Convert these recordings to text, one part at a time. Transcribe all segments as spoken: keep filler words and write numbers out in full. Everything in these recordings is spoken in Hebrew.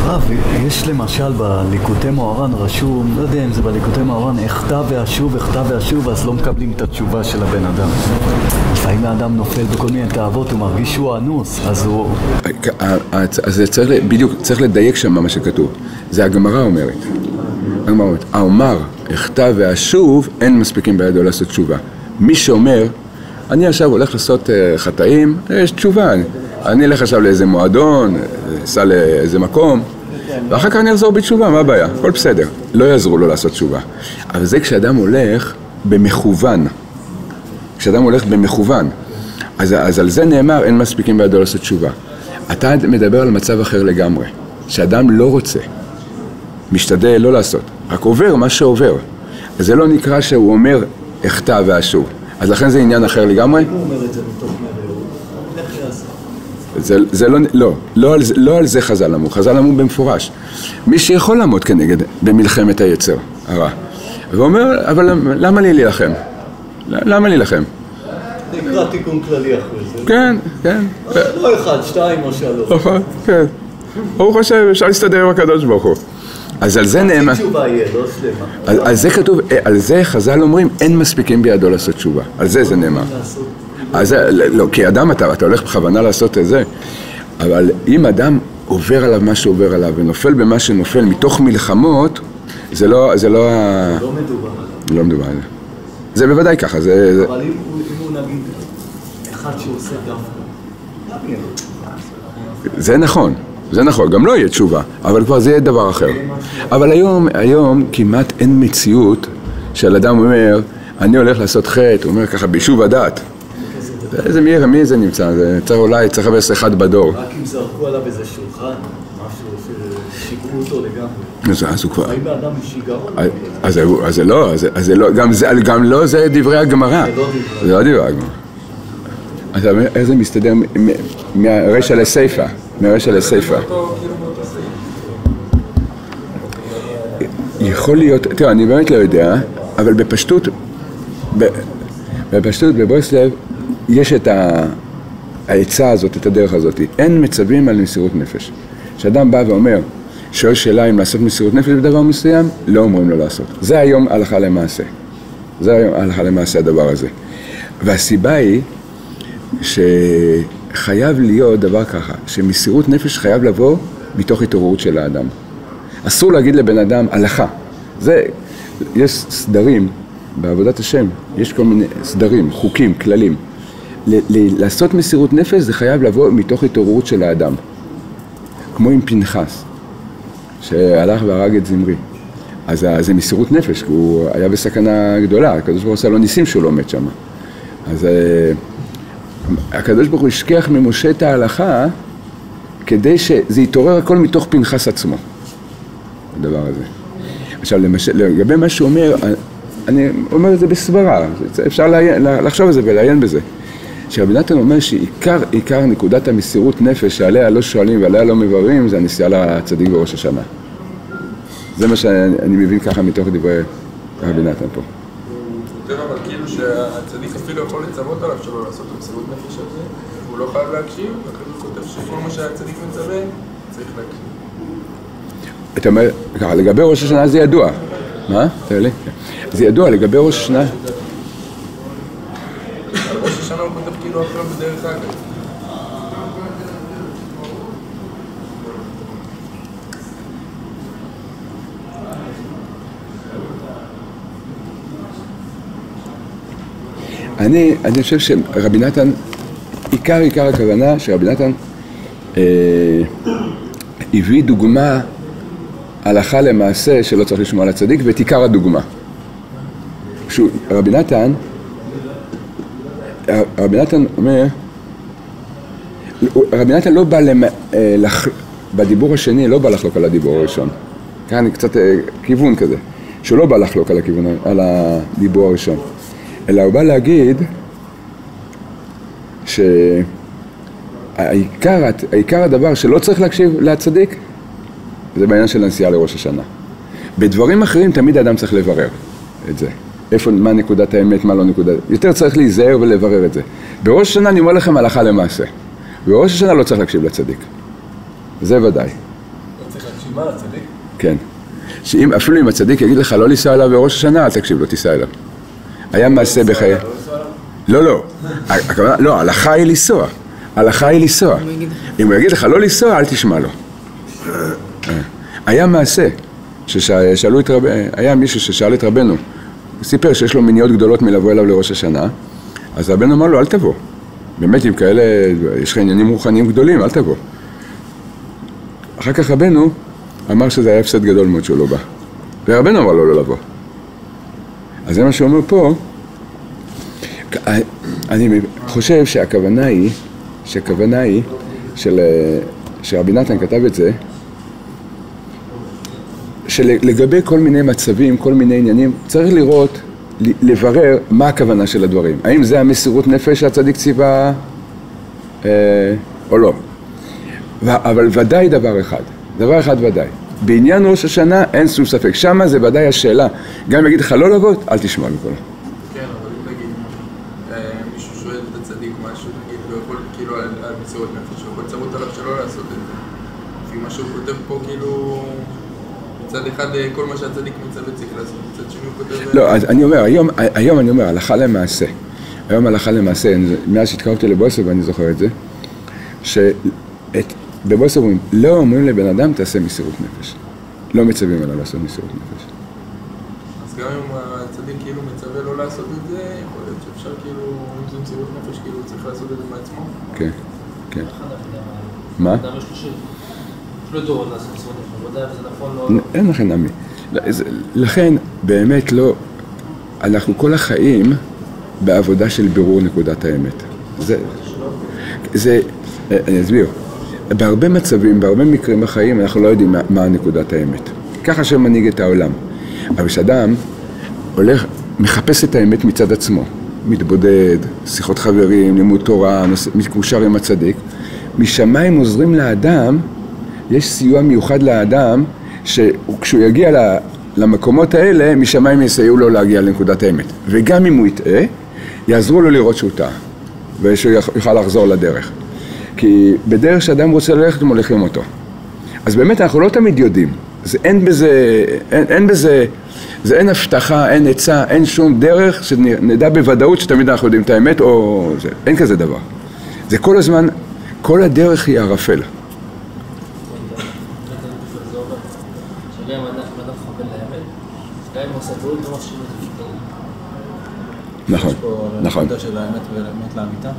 הרב, יש למשל בליקוטי מוהר"ן רשום, לא יודע אם זה בליקוטי מוהר"ן, אחטא ואשוב, אחטא ואשוב, אז לא מקבלים את התשובה של הבן אדם. לפעמים האדם נופל בכל מיני תאוות, הוא מרגיש שהוא אנוס, אז הוא... אז צריך, בדיוק, צריך לדייק שם מה שכתוב. זה הגמרא אומרת. הגמרא אומרת, האומר, אחטא ואשוב, אין מספיקים בידו לעשות תשובה. מי שאומר, אני עכשיו הולך לעשות חטאים, יש תשובה. אני אלך עכשיו לאיזה מועדון, אסע לאיזה מקום, ואחר כך אני אחזור בתשובה, מה הבעיה? הכל בסדר. לא יעזרו לו לעשות תשובה. אבל זה כשאדם הולך במכוון. כשאדם הולך במכוון. אז, אז על זה נאמר, אין מספיקים בידו לעשות תשובה. אתה מדבר על מצב אחר לגמרי. שאדם לא רוצה, משתדל לא לעשות. רק עובר מה שעובר. אז זה לא נקרא שהוא אומר, אחטא ואשוב. אז לכן זה עניין אחר לגמרי. הוא אומר את זה מתוך מראות. איך יעשה? זה, זה לא, לא, לא על זה, לא על זה חז"ל אמרו. חז"ל אמרו במפורש. מי שיכול לעמוד כנגד במלחמת היצר הרע. ואומר, אבל למה לי להילחם? למה להילחם? נקרא תיקון כללי אחרי זה. כן, כן. לא אחד, שתיים או שלוש. נכון, כן. ברוך השם, אפשר להסתדר עם הקדוש ברוך הוא. אז על זה נאמר... תשובה יהיה, לא שלמה. על זה כתוב, על זה חז"ל אומרים, אין מספיקים בידו לעשות תשובה. על זה זה נאמר. אז לא, כי אדם אתה, אתה הולך בכוונה לעשות את זה, אבל אם אדם עובר עליו מה שעובר עליו ונופל במה שנופל מתוך מלחמות, זה לא, זה לא... לא מדובר. לא מדובר על זה. זה בוודאי ככה, זה... אבל אם הוא נגיד אחד שעושה דווקא, זה נכון, זה נכון, גם לא יהיה תשובה, אבל כבר זה יהיה דבר אחר. אבל היום, היום כמעט אין מציאות של אדם אומר, אני הולך לעשות חטא, הוא אומר ככה ביישוב הדעת. איזה מי, מי זה נמצא? זה צריך אולי, צריך לבס אחד בדור. רק אם זרקו עליו איזה שולחן, משהו ששיגרו אותו לגמרי. אז, אז הוא כבר... האם האדם שיגרון? אז, אז זה לא, אז, אז זה לא, גם, זה, גם לא זה דברי הגמרא. זה לא דברי. זה לא דברי הגמרא. אז איך זה מסתדר מהרשע לסייפה? מהרשע לסייפה. יכול להיות, תראה, אני באמת לא יודע, אבל בפשטות, בפשטות, בברסלב, יש את העצה הזאת, את הדרך הזאת. אין מצווים על מסירות נפש. כשאדם בא ואומר, שואל שאלה אם לעשות מסירות נפש בדבר מסוים, לא אומרים לו לעשות. זה היום הלכה למעשה. זה היום הלכה למעשה הדבר הזה. והסיבה היא שחייב להיות דבר ככה, שמסירות נפש חייב לבוא מתוך התעוררות של האדם. אסור להגיד לבן אדם הלכה. זה, יש סדרים בעבודת השם, יש כל מיני סדרים, חוקים, כללים. ל- ל- לעשות מסירות נפש זה חייב לבוא מתוך התעוררות של האדם. כמו עם פנחס, שהלך והרג את זמרי. אז זה מסירות נפש, כי הוא היה בסכנה גדולה, הקדוש ברוך הוא עשה לו ניסים שהוא לא מת שם. אז הקדוש ברוך הוא השכיח ממשה את ההלכה, כדי שזה יתעורר הכל מתוך פנחס עצמו, הדבר הזה. עכשיו, למשל, לגבי מה שהוא אומר, אני אומר את זה בסברה, אפשר לחשוב על זה ולעיין בזה. שרבי נתן אומר שעיקר, עיקר נקודת המסירות נפש שעליה לא שואלים ועליה לא מבררים, זה הנסיעה לצדיק בראש השנה. זה מה שאני מבין ככה מתוך דברי רבי נתן פה. יותר אבל כאילו שהצדיק אפילו יכול לצוות עליו שלא לעשות מסירות נפש על זה, הוא לא חייב להקשיב, ואחרי הוא כותב שכל מה שהצדיק מצווה, צריך להקשיב. אתה אומר, ככה, לגבי ראש השנה זה ידוע. מה? תראה לי. זה ידוע, לגבי ראש השנה... על ראש השנה הוא כותב כאילו הכל בדרך אגב. אני, אני חושב שרבי נתן, עיקר עיקר הכוונה שרבי נתן אה, הביא דוגמה הלכה למעשה שלא צריך לשמוע על הצדיק, ואת עיקר הדוגמה. שהוא, רבי נתן, רבי נתן אומר, רבי נתן לא בא למ, אה, לח, בדיבור השני, לא בא לחלוק על הדיבור הראשון. כאן קצת אה, כיוון כזה, שהוא לא בא לחלוק על הכיוון, על הדיבור הראשון. אלא הוא בא להגיד שהעיקר העיקר הדבר שלא צריך להקשיב לצדיק זה בעניין של הנסיעה לראש השנה. בדברים אחרים תמיד האדם צריך לברר את זה. איפה, מה נקודת האמת, מה לא נקודת... יותר צריך להיזהר ולברר את זה. בראש השנה אני אומר לכם הלכה למעשה. בראש השנה לא צריך להקשיב לצדיק. זה ודאי. לא צריך להקשיב מקשיבה לצדיק? כן. שאם, אפילו אם הצדיק יגיד לך לא לנסוע אליו בראש השנה, אל תקשיב, לא תיסע אליו. היה מעשה בחיי. לא, לא. לא, ההלכה היא לנסוע. ההלכה היא לנסוע. אם הוא יגיד לך לא לנסוע, אל תשמע לו. היה מעשה, ששאלו את רבנו, היה מישהו ששאל את רבנו, הוא סיפר שיש לו מניעות גדולות מלבוא אליו לראש השנה, אז רבנו אמר לו, אל תבוא. באמת, עם כאלה, יש לך עניינים רוחניים גדולים, אל תבוא. אחר כך רבנו אמר שזה היה הפסד גדול מאוד שהוא לא בא. ורבנו אמר לו לא לבוא. אז זה מה שהוא אומר פה, אני חושב שהכוונה היא, שהכוונה היא, של, שרבי נתן כתב את זה, שלגבי כל מיני מצבים, כל מיני עניינים, צריך לראות, לברר מה הכוונה של הדברים. האם זה המסירות נפש שהצדיק ציווה, אה, או לא. אבל ודאי דבר אחד, דבר אחד ודאי. בעניין ראש השנה אין שום ספק. שמה זה ודאי השאלה. גם אם יגיד לך לא לבוא, אל תשמע מכל. כן, אבל אם נגיד, מישהו שואל את הצדיק משהו, נגיד, הוא יכול כאילו על מסירות נפש, הוא יכול לצרות עליו שלא לעשות את זה. לפי מה שהוא כותב פה, כאילו, מצד אחד כל מה שהצדיק מצווה צריך לעשות, מצד שני הוא כותב... לא, אז אני אומר, היום, היום אני אומר, הלכה למעשה. היום הלכה למעשה, מאז שהתקרבתי לבויסר, ואני זוכר את זה, שאת... בבויסר אומרים, לא אומרים לבן אדם תעשה מסירות נפש. לא מצווים עליו לעשות מסירות נפש. אז גם אם הצדיק כאילו מצווה לא לעשות את זה, יכול להיות שאפשר כאילו, אם זה מסירות נפש, כאילו צריך לעשות את זה מעצמו? כן, כן. מה? אדם יש לו שיר. יש לו דור לעשות מסירות נפש, ודאי וזה נכון לא... אין לכן עמי. לכן, באמת לא, אנחנו כל החיים בעבודה של בירור נקודת האמת. זה, זה, אני אסביר. בהרבה מצבים, בהרבה מקרים בחיים, אנחנו לא יודעים מה, מה נקודת האמת. ככה שמנהיג את העולם. אבל כשאדם הולך, מחפש את האמת מצד עצמו, מתבודד, שיחות חברים, לימוד תורה, מקושר עם הצדיק, משמיים עוזרים לאדם, יש סיוע מיוחד לאדם, שכשהוא יגיע למקומות האלה, משמיים יסייעו לו להגיע לנקודת האמת. וגם אם הוא יטעה, יעזרו לו לראות שהוא טעה, ושהוא יוכל לחזור לדרך. כי בדרך שאדם רוצה ללכת, מולכים אותו. אז באמת אנחנו לא תמיד יודעים. זה, אין בזה, אין, אין בזה, זה אין הבטחה, אין עצה, אין שום דרך שנדע בוודאות שתמיד אנחנו יודעים את האמת, או זה, אין כזה דבר. זה כל הזמן, כל הדרך היא ערפל. נכון, נכון. יש פה של האמת ואמת לאמיתה,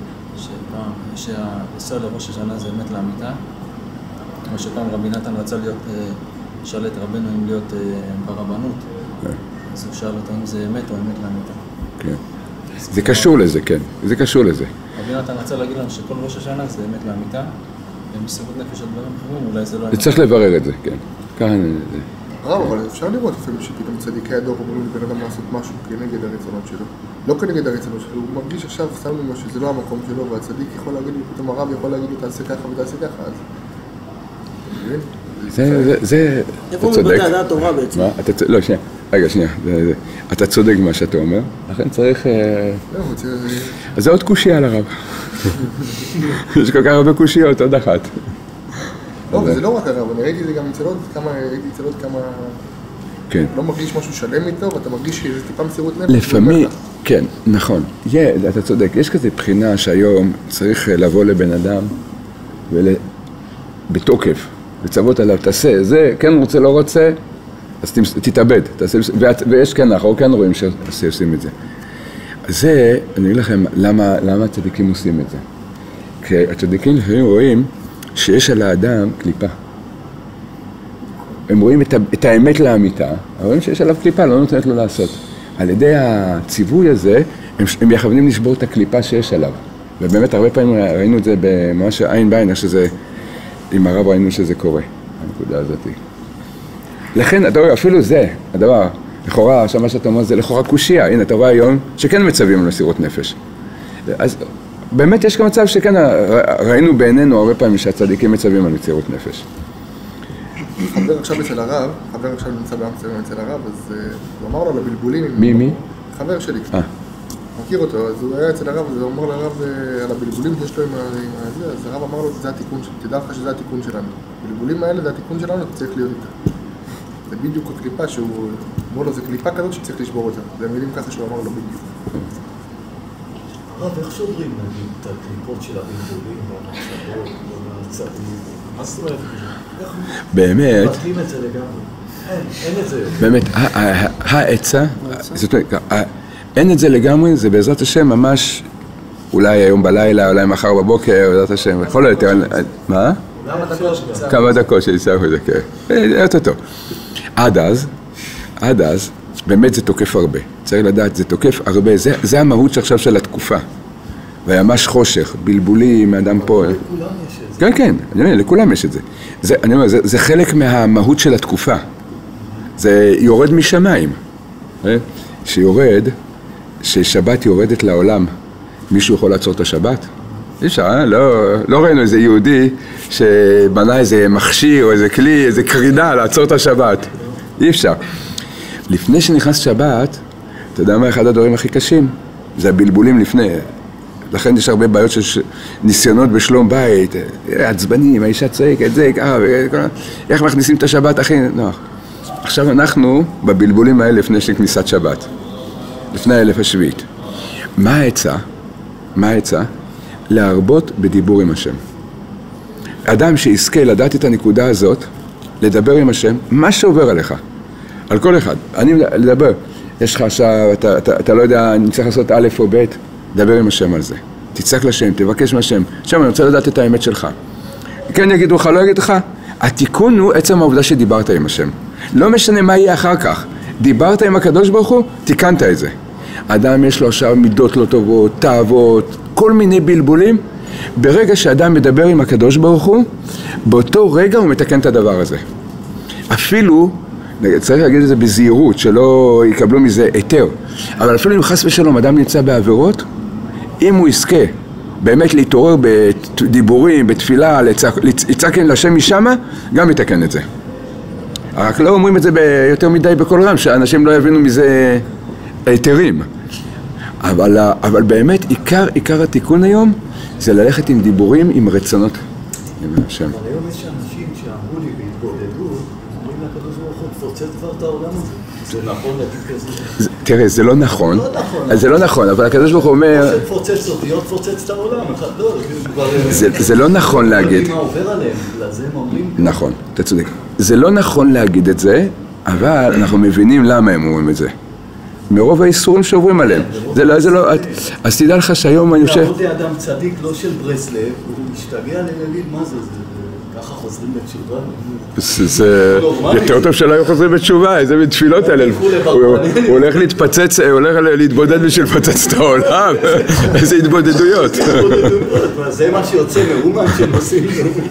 שהיסוד לראש השנה זה אמת לאמיתה. כמו שפעם רבי נתן רצה להיות, שאל את רבנו אם להיות ברבנות, אז הוא שאל אותו אם זה אמת או אמת לאמיתה. כן. זה קשור לזה, כן, זה קשור לזה. רבי נתן רצה להגיד לנו שכל ראש השנה זה אמת לאמיתה, ומסירות נפש על דברים אחרים, אולי זה לא... זה צריך לברר את זה, כן. כאן... רב, אבל אפשר לראות לפעמים שפתאום צדיקי הדור אומרים לבן אדם לעשות משהו כנגד הרצונות שלו. לא כנגד הרצונות שלו, הוא מרגיש עכשיו, שם לו שזה לא המקום שלו, והצדיק יכול להגיד לי, פתאום הרב יכול להגיד לי, תעשה ככה ותעשה ככה, אז... זה, זה, איפה מבטא הדעת תורה בעצם? מה? אתה, לא, שנייה, רגע, שנייה, אתה צודק במה שאתה אומר, לכן צריך... אז זה עוד קושיה על הרב. יש כל כך הרבה קושיות, עוד אחת. לא, וזה לא רק הרב, אני ראיתי את זה גם אצל עוד כמה, ראיתי אצל עוד כמה... כן. לא מרגיש משהו שלם איתו, ואתה מרגיש שזה טיפה מסירות נפש. לפעמים, כן, נכון. אתה צודק, יש כזה בחינה שהיום צריך לבוא לבן אדם ובתוקף, לצוות עליו, תעשה, זה, כן רוצה, לא רוצה, אז תתאבד. ויש כן, אנחנו כן רואים שעושים את זה. זה, אני אגיד לכם, למה הצדיקים עושים את זה? כי הצדיקים לפעמים רואים שיש על האדם קליפה. הם רואים את, את האמת לאמיתה, אבל רואים שיש עליו קליפה, לא נותנת לו לעשות. על ידי הציווי הזה, הם, הם יכוונים לשבור את הקליפה שיש עליו. ובאמת הרבה פעמים ראינו את זה ממש עין בעין, שזה, עם הרב ראינו שזה קורה, הנקודה הזאת. לכן, אתה רואה, אפילו זה, הדבר, לכאורה, עכשיו מה שאתה אומר זה לכאורה קושיה, הנה, אתה רואה היום שכן מצווים למסירות נפש. אז באמת יש גם מצב שכן, ראינו בעינינו הרבה פעמים שהצדיקים מצווים על מסירות נפש. חבר עכשיו אצל הרב, חבר עכשיו נמצא באמסטרדם אצל הרב, אז הוא אמר לו לבלבולים... מי, מי? חבר שלי. אה. מכיר אותו, אז הוא היה אצל הרב, אז הוא אמר לרב על הבלבולים שיש לו עם זה, אז הרב אמר לו, זה התיקון, תדע לך שזה התיקון שלנו. הבלבולים האלה זה התיקון שלנו, אתה צריך להיות איתה. זה בדיוק הקליפה שהוא, אמר לו, זה קליפה כזאת שצריך לשבור אותה. זה מילים ככה שהוא אמר לו בדיוק. הרב, איך שוברים נגיד את הקליפות של הבלבולים והמחשבות והצעדים? מה זאת אומרת? באמת, מבטלים את זה לגמרי. אין, אין את זה. באמת, העצה, זאת אומרת, אין את זה לגמרי, זה בעזרת השם ממש, אולי היום בלילה, אולי מחר בבוקר, בעזרת השם, יכול להיות, מה? כמה דקות שיצטרכו את זה, כן. יותר טוב. עד אז, עד אז, באמת זה תוקף הרבה. צריך לדעת, זה תוקף הרבה, זה, זה המהות שעכשיו של התקופה. והמש חושך, בלבולים, אדם פה. לכולם יש את זה. כן, כן, אני אומר, לכולם יש את זה. זה, אני אומר, זה, זה חלק מהמהות של התקופה. זה יורד משמיים. שיורד, ששבת יורדת לעולם, מישהו יכול לעצור את השבת? אי אפשר, אה? לא, לא ראינו איזה יהודי שבנה איזה מכשיר או איזה כלי, איזה קרינה לעצור את השבת. אי אפשר. לפני שנכנס שבת, אתה יודע מה אחד הדברים הכי קשים? זה הבלבולים לפני. לכן יש הרבה בעיות של ניסיונות בשלום בית, עצבנים, האישה צועקת, זה, אה, איך מכניסים את השבת הכי נוח. עכשיו אנחנו בבלבולים האלה לפני שכניסת שבת, לפני האלף השביעית. מה העצה? מה העצה? להרבות בדיבור עם השם. אדם שיזכה לדעת את הנקודה הזאת, לדבר עם השם, מה שעובר עליך, על כל אחד. אני לדבר, יש לך עכשיו, אתה, אתה, אתה לא יודע, אני צריך לעשות א' או ב', דבר עם השם על זה. תצעק לשם, תבקש מהשם. שם אני רוצה לדעת את האמת שלך. כן יגידו לך, לא יגידו לך. התיקון הוא עצם העובדה שדיברת עם השם. לא משנה מה יהיה אחר כך. דיברת עם הקדוש ברוך הוא, תיקנת את זה. אדם יש לו עכשיו מידות לא טובות, תאוות, כל מיני בלבולים. ברגע שאדם מדבר עם הקדוש ברוך הוא, באותו רגע הוא מתקן את הדבר הזה. אפילו, צריך להגיד את זה בזהירות, שלא יקבלו מזה היתר. אבל אפילו אם חס ושלום אדם נמצא בעבירות, אם הוא יזכה באמת להתעורר בדיבורים, בתפילה, לצעק לשם משמה, גם יתקן את זה. רק לא אומרים את זה יותר מדי בכל רם, שאנשים לא יבינו מזה היתרים. אבל, אבל באמת עיקר, עיקר התיקון היום זה ללכת עם דיבורים, עם רצונות. עם השם. אבל היום יש אנשים שאמרו לי בהתבודדות, אומרים לקדוש ברוך הוא, תפוצץ כבר את העולם הזה. זה נכון להגיד כזה? תראה, זה לא נכון. לא נכון. זה לא נכון, אבל הקדוש ברוך הוא אומר... או שתפוצץ אותי, או תפוצץ את העולם. זה לא נכון להגיד. מה עובר עליהם, לזה הם אומרים... נכון, אתה צודק. זה לא נכון להגיד את זה, אבל אנחנו מבינים למה הם אומרים את זה. מרוב האיסורים שעוברים עליהם. זה לא, זה לא... אז תדע לך שהיום אני חושב... לעבוד לאדם צדיק, לא של ברסלב, הוא משתגע להגיד מה זה, ככה חוזרים בתשובה. זה יותר טוב שלא היו חוזרים בתשובה, איזה מתפילות האלה. הוא הולך להתפצץ, הוא הולך להתבודד בשביל לפצץ את העולם. איזה התבודדויות. זה מה שיוצא מאומן שהם עושים.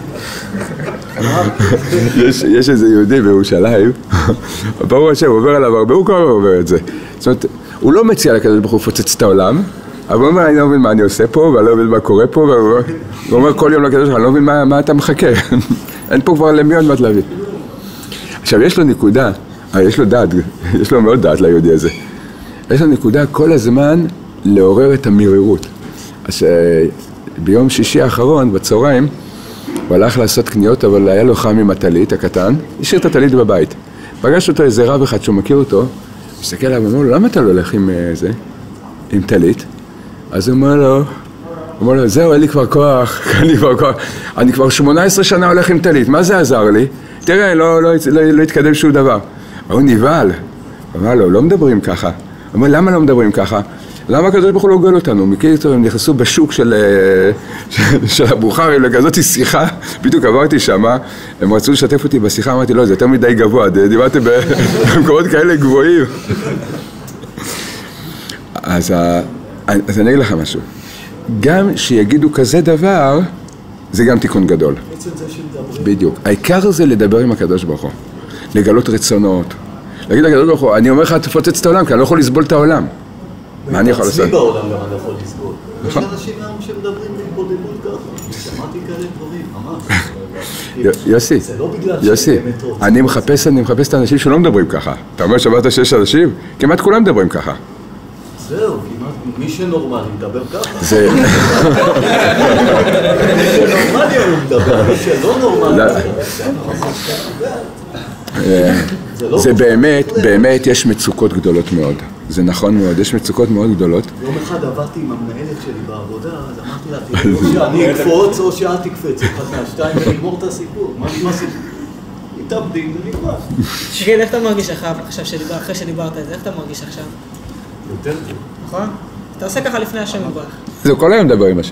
יש איזה יהודי בירושלים, ברור השם, הוא עובר עליו הרבה, הוא כבר עובר את זה. זאת אומרת, הוא לא מציע לקדוש ברוך הוא לפוצץ את העולם, אבל הוא אומר, אני לא מבין מה אני עושה פה, ואני לא מבין מה קורה פה, והוא אומר כל יום לקדוש ברוך הוא, אני לא מבין מה אתה מחכה. אין פה כבר למי עוד מעט להבין. עכשיו, יש לו נקודה, יש לו דעת, יש לו מאוד דעת ליהודי הזה. יש לו נקודה כל הזמן לעורר את המרירות. אז ביום שישי האחרון, בצהריים, הוא הלך לעשות קניות, אבל היה לו חם עם הטלית הקטן, השאיר את הטלית בבית. פגש אותו איזה רב אחד שהוא מכיר אותו, מסתכל עליו ואומר לו, למה אתה לא הולך עם זה, עם טלית? אז הוא אומר לו, הוא אומר לו, זהו, אין לי כבר כוח, אין לי כבר כוח, אני כבר שמונה עשרה שנה הולך עם טלית, מה זה עזר לי? תראה, לא, לא, לא, לא התקדם שום דבר. הוא נבהל, הוא אמר לו, לא מדברים ככה. הוא אומר, למה לא מדברים ככה? למה הקדוש ברוך הוא לא גואל אותנו? מכיר אותו, הם נכנסו בשוק של, של, של הבוכרים לכזאת שיחה, בדיוק עברתי שמה, הם רצו לשתף אותי בשיחה, אמרתי, לא, זה יותר מדי גבוה, דיברתם במקומות כאלה גבוהים. אז, אז אני אגיד לך משהו, גם שיגידו כזה דבר, זה גם תיקון גדול. בדיוק. העיקר זה לדבר עם הקדוש ברוך הוא, לגלות רצונות, להגיד לקדוש ברוך הוא, אני אומר לך, תפוצץ את העולם, כי אני לא יכול לסבול את העולם. מה אני יכול לעשות? עצמי בעולם גם אני יכול לסבול. יש אנשים היום שמדברים בהתבודדות ככה. שמעתי כאלה דברים, ממש. יוסי, יוסי, אני מחפש, אני מחפש את האנשים שלא מדברים ככה. אתה אומר שבאת שיש אנשים? כמעט כולם מדברים ככה. זהו, כמעט. מי שנורמלי מדבר ככה. זה... מי שנורמלי הוא מדבר, מי שלא נורמלי. זה באמת, באמת יש מצוקות גדולות מאוד. זה נכון מאוד, יש מצוקות מאוד גדולות. יום אחד עברתי עם המנהלת שלי בעבודה, אז אמרתי לה, תראי, או שאני אקפוץ או שאת תקפץ, אחד מהשתיים ונגמור את הסיפור. מה סיפור? התאבדים ונגמר. שגיל, איך אתה מרגיש אחרי שדיברת את זה? איך אתה מרגיש עכשיו? יותר טוב. נכון? אתה עושה ככה לפני השם מברך. זה כל היום מדבר עם השם.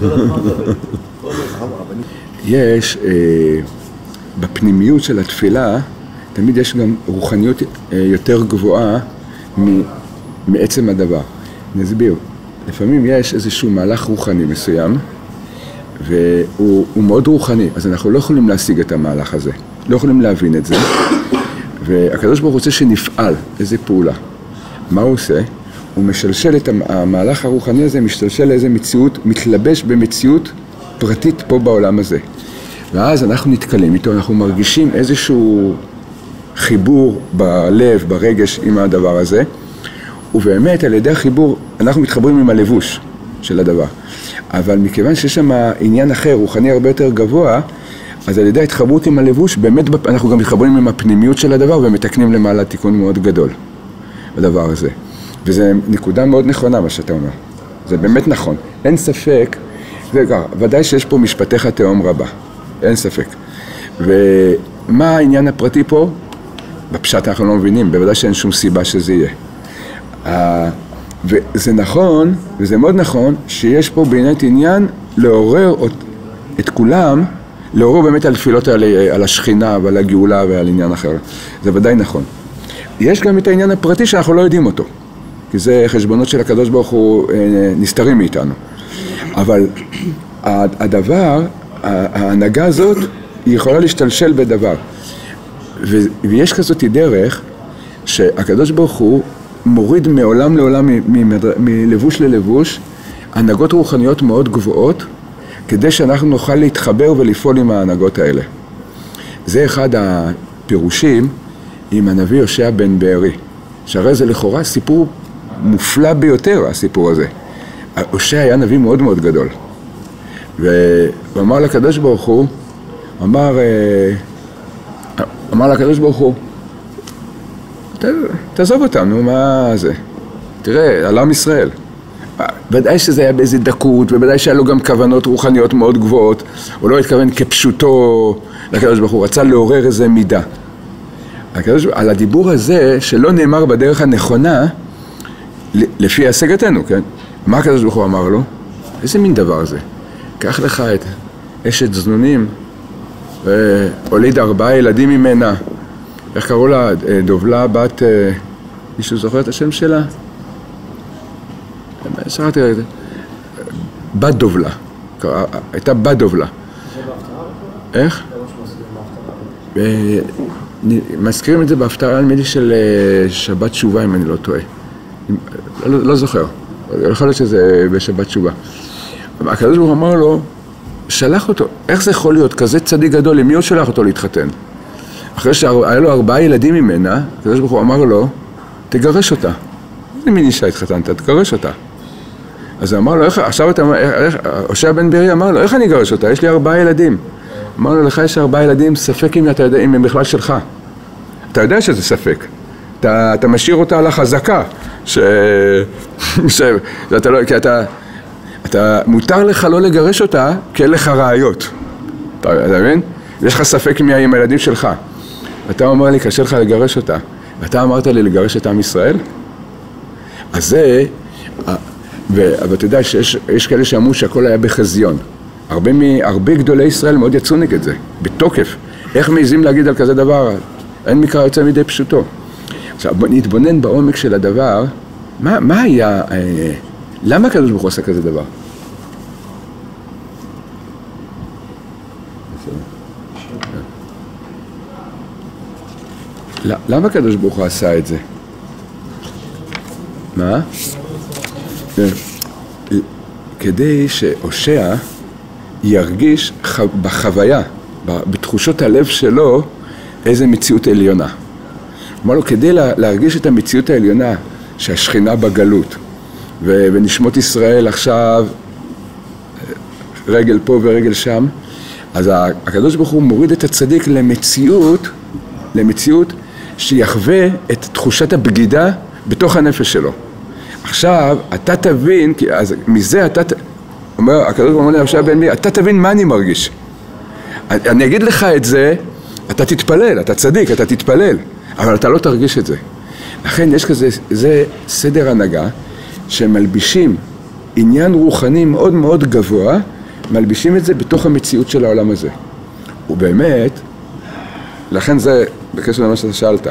יש, בפנימיות של התפילה, תמיד יש גם רוחניות יותר גבוהה מעצם הדבר. נסביר, לפעמים יש איזשהו מהלך רוחני מסוים, והוא מאוד רוחני, אז אנחנו לא יכולים להשיג את המהלך הזה, לא יכולים להבין את זה, והקדוש ברוך הוא רוצה שנפעל איזה פעולה. מה הוא עושה? הוא משלשל את המהלך הרוחני הזה, משתלשל לאיזה מציאות, מתלבש במציאות פרטית פה בעולם הזה. ואז אנחנו נתקלים איתו, אנחנו מרגישים איזשהו חיבור בלב, ברגש עם הדבר הזה, ובאמת על ידי החיבור אנחנו מתחברים עם הלבוש של הדבר. אבל מכיוון שיש שם עניין אחר, רוחני הרבה יותר גבוה, אז על ידי ההתחברות עם הלבוש, באמת אנחנו גם מתחברים עם הפנימיות של הדבר ומתקנים למעלה תיקון מאוד גדול בדבר הזה. וזו נקודה מאוד נכונה מה שאתה אומר. זה באמת נכון. אין ספק, זה כך, ודאי שיש פה משפטיך תהום רבה. אין ספק. ומה העניין הפרטי פה? בפשט אנחנו לא מבינים, בוודאי שאין שום סיבה שזה יהיה. וזה נכון, וזה מאוד נכון, שיש פה בעיניית עניין לעורר את כולם, לעורר באמת על תפילות על, על השכינה ועל הגאולה ועל עניין אחר. זה ודאי נכון. יש גם את העניין הפרטי שאנחנו לא יודעים אותו, כי זה חשבונות של הקדוש ברוך הוא נסתרים מאיתנו. אבל הדבר, ההנהגה הזאת, היא יכולה להשתלשל בדבר. ויש כזאת דרך שהקדוש ברוך הוא מוריד מעולם לעולם, מלבוש ללבוש, הנהגות רוחניות מאוד גבוהות, כדי שאנחנו נוכל להתחבר ולפעול עם ההנהגות האלה. זה אחד הפירושים עם הנביא יושע בן בארי, שהרי זה לכאורה סיפור מופלא ביותר, הסיפור הזה. יושע היה נביא מאוד מאוד גדול. והוא אמר לקדוש ברוך הוא, אמר, אמר לקדוש ברוך הוא, תעזוב אותנו, מה זה? תראה, על עם ישראל. ודאי שזה היה באיזה דקות, ובוודאי שהיה לו גם כוונות רוחניות מאוד גבוהות, הוא לא התכוון כפשוטו לקדוש ברוך הוא, רצה לעורר איזה מידה. הקדוש, על הדיבור הזה, שלא נאמר בדרך הנכונה, לפי השגתנו, כן? מה הקדוש ברוך הוא אמר לו? איזה מין דבר זה? קח לך את אשת זנונים, והוליד ארבעה ילדים ממנה. איך קראו לה? דובלה, בת... מישהו זוכר את השם שלה? שרתי לה את זה. בת דובלה. הייתה בת דובלה. איך? מזכירים את זה בהפטרה נדמה של שבת תשובה, אם אני לא טועה. לא זוכר. יכול להיות שזה בשבת תשובה. הקדוש ברוך הוא אמר לו, שלח אותו. איך זה יכול להיות? כזה צדיק גדול, למי הוא שלח אותו להתחתן? אחרי שהיה לו ארבעה ילדים ממנה, הקדוש ברוך הוא אמר לו, תגרש אותה. למי אישה התחתנת? תגרש אותה. אז הוא אמר לו, איך, עכשיו אתה, איך, הושע בן בארי אמר לו, איך אני אגרש אותה? יש לי ארבעה ילדים. אמר לו, לך יש ארבעה ילדים, ספק אם אתה יודע, אם הם בכלל שלך. אתה יודע שזה ספק. אתה, אתה משאיר אותה על החזקה, ש... ש... אתה לא, כי אתה, אתה, מותר לך לא לגרש אותה, כי אין לך ראיות. אתה, אתה מבין? יש לך ספק מי עם הילדים שלך. אתה אומר לי, קשה לך לגרש אותה. ואתה אמרת לי לגרש את עם ישראל? אז זה, אבל אתה יודע שיש יש כאלה שאמרו שהכל היה בחזיון. הרבה, הרבה גדולי ישראל מאוד יצאו נגד זה, בתוקף. איך מעיזים להגיד על כזה דבר? אין מקרא יוצא מדי פשוטו. עכשיו, בוא נתבונן בעומק של הדבר, מה, מה היה, אה, למה הקדוש ברוך הוא עשה כזה דבר? למה הקדוש ברוך הוא עשה את זה? מה? כדי שהושע ירגיש בחוויה, בתחושות הלב שלו, איזה מציאות עליונה. אמר לו, כדי להרגיש את המציאות העליונה, שהשכינה בגלות, ונשמות ישראל עכשיו רגל פה ורגל שם, אז הקדוש ברוך הוא מוריד את הצדיק למציאות, למציאות שיחווה את תחושת הבגידה בתוך הנפש שלו. עכשיו, אתה תבין, אז מזה אתה, אומר, הקדוש ברוך הוא אומר ליהושע בן מי, אתה תבין מה אני מרגיש. אני אגיד לך את זה, אתה תתפלל, אתה צדיק, אתה תתפלל, אבל אתה לא תרגיש את זה. לכן יש כזה, זה סדר הנהגה, שמלבישים עניין רוחני מאוד מאוד גבוה, מלבישים את זה בתוך המציאות של העולם הזה. ובאמת, לכן זה בקשר למה שאתה שאלת.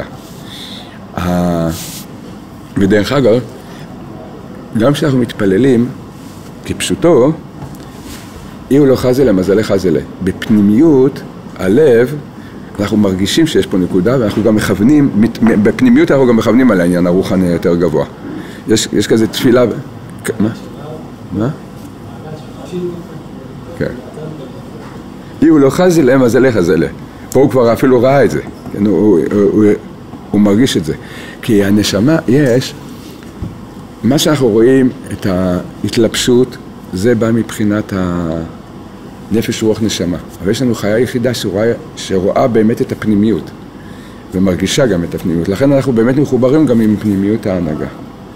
ודרך אגב, גם כשאנחנו מתפללים, כפשוטו, אי הוא לא חזלה, מזלה חזלה. בפנימיות, הלב, אנחנו מרגישים שיש פה נקודה, ואנחנו גם מכוונים, בפנימיות אנחנו גם מכוונים על העניין הרוחני יותר גבוה. יש, יש כזה תפילה... מה? מה? כן. אי הוא לא חזלה, מזלה חזלה. פה הוא כבר אפילו ראה את זה. הוא, הוא, הוא, הוא מרגיש את זה. כי הנשמה, יש... מה שאנחנו רואים, את ההתלבשות, זה בא מבחינת הנפש רוח נשמה. אבל יש לנו חיה יחידה שרואה, שרואה באמת את הפנימיות, ומרגישה גם את הפנימיות. לכן אנחנו באמת מחוברים גם עם פנימיות ההנהגה.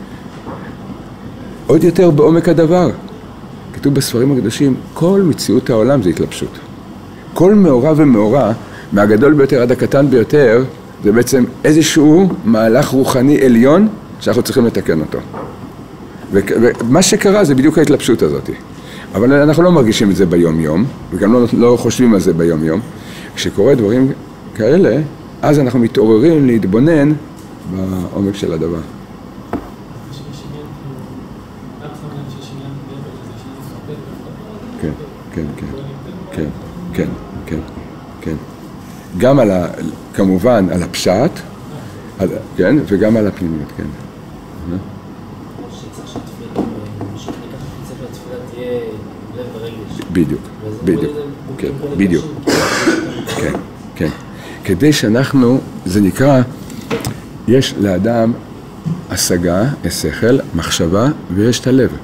עוד יותר בעומק הדבר, כתוב בספרים הקדושים, כל מציאות העולם זה התלבשות. כל מאורע ומאורע, מהגדול ביותר עד הקטן ביותר, זה בעצם איזשהו מהלך רוחני עליון, שאנחנו צריכים לתקן אותו. ומה שקרה זה בדיוק ההתלבשות הזאת. אבל אנחנו לא מרגישים את זה ביום יום, וגם לא, לא חושבים על זה ביום יום. כשקורה דברים כאלה, אז אנחנו מתעוררים להתבונן בעומק של הדבר. כן, כן, כן, כן, כן, כן, כן. גם על ה... כמובן על הפשט, כן, וגם על הפנימיות, כן. בדיוק, בדיוק, כן, בדיוק, כן, כן. כדי שאנחנו, זה נקרא, יש לאדם השגה, השכל, מחשבה, ויש את הלב.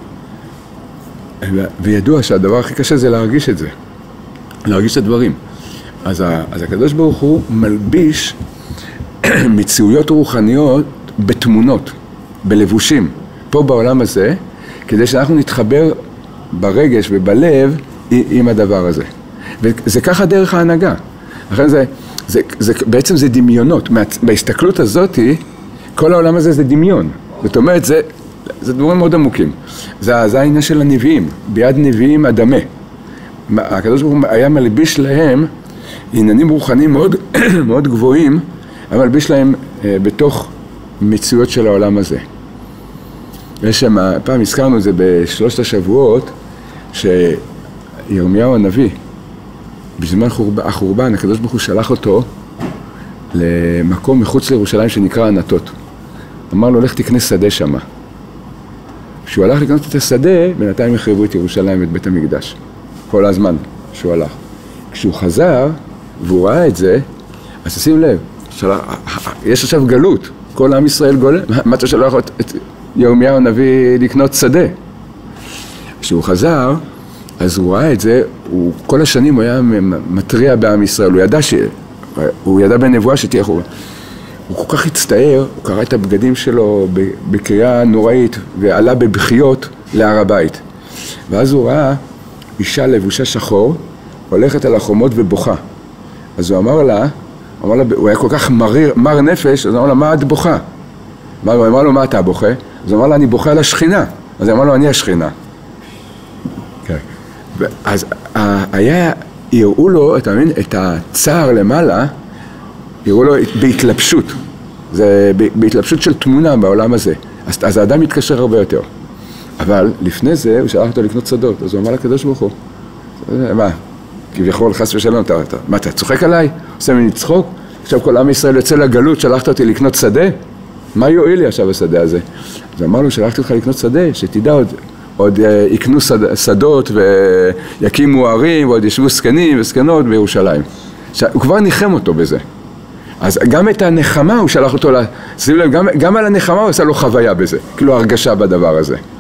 וידוע שהדבר הכי קשה זה להרגיש את זה, להרגיש את הדברים. אז, אז הקדוש ברוך הוא מלביש מציאויות רוחניות בתמונות, בלבושים, פה בעולם הזה, כדי שאנחנו נתחבר ברגש ובלב עם הדבר הזה. וזה ככה דרך ההנהגה. לכן זה, זה, זה, בעצם זה דמיונות. בהסתכלות הזאת, כל העולם הזה זה דמיון. זאת אומרת, זה, זה דברים מאוד עמוקים. זה, זה העניין של הנביאים. ביד נביאים אדמה. הקדוש ברוך הוא היה מלביש להם עניינים רוחניים מאוד, מאוד גבוהים, היה מלביש להם אה, בתוך מציאות של העולם הזה. יש שם, פעם הזכרנו את זה בשלושת השבועות, שירמיהו הנביא, בזמן החורבן, הקדוש ברוך הוא שלח אותו למקום מחוץ לירושלים שנקרא ענתות. אמר לו, לך תקנה שדה שמה. כשהוא הלך לקנות את השדה, בינתיים החריבו את ירושלים ואת בית המקדש. כל הזמן שהוא הלך. כשהוא חזר, והוא ראה את זה, אז תשים לב, שלח, יש עכשיו גלות, כל עם ישראל גולה, מה אתה שלח את ירמיהו הנביא לקנות שדה? כשהוא חזר, אז הוא ראה את זה, הוא, כל השנים הוא היה מטריע בעם ישראל, הוא ידע, ש, הוא ידע בנבואה שתהיה חורבן. הוא כל כך הצטער, הוא קרא את הבגדים שלו בקריאה נוראית, ועלה בבכיות להר הבית. ואז הוא ראה אישה לבושה שחור, הולכת על החומות ובוכה. אז הוא אמר לה, אמר לה, הוא היה כל כך מריר, מר נפש, אז הוא אמר לה, מה את בוכה? הוא אמר לו, מה אתה בוכה? אז הוא אמר לה, אני בוכה על השכינה. אז הוא אמר לו, אני השכינה. כן. אז היה, יראו לו, אתה מבין, את הצער למעלה, יראו לו בהתלבשות. זה בהתלבשות של תמונה בעולם הזה. אז, אז האדם מתקשר הרבה יותר. אבל לפני זה הוא שלח אותו לקנות שדות. אז הוא אמר לקדוש ברוך הוא, מה? כביכול חס ושלום, אתה, אתה, מה אתה צוחק עליי? עושה ממני צחוק? עכשיו כל עם ישראל יוצא לגלות, שלחת אותי לקנות שדה? מה יועיל לי עכשיו השדה הזה? אז אמר לו, שלחתי אותך לקנות שדה, שתדע עוד, עוד יקנו שד, שדות ויקימו ערים, ועוד ישבו סקנים וסקנות בירושלים. הוא כבר ניחם אותו בזה. אז גם את הנחמה הוא שלח אותו, לה, גם, גם על הנחמה הוא עשה לו חוויה בזה, כאילו הרגשה בדבר הזה.